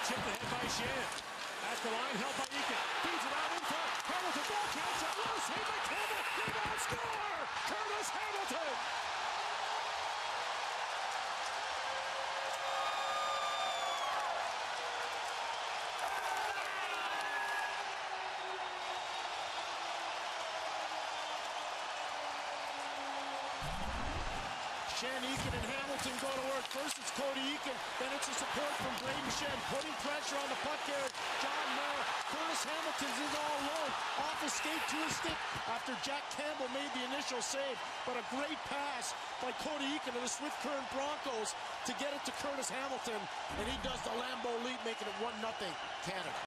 chipped ahead by Shan. At the line, held by Eakin. Feeds it out in front. Hamilton, ball counts up. What a save by Campbell. Rebound, score! Curtis Hamilton! Shan, Eakin, and Hamilton go to work. First it's Cody Eakin, then it's a support from Braden Shan, putting pressure on the puck carrier, John Merrill. Curtis Hamilton's is all alone, off his skate to his stick after Jack Campbell made the initial save. But a great pass by Cody Eakin of the Swift Current Broncos to get it to Curtis Hamilton, and he does the Lambeau leap, making it 1-0 Canada.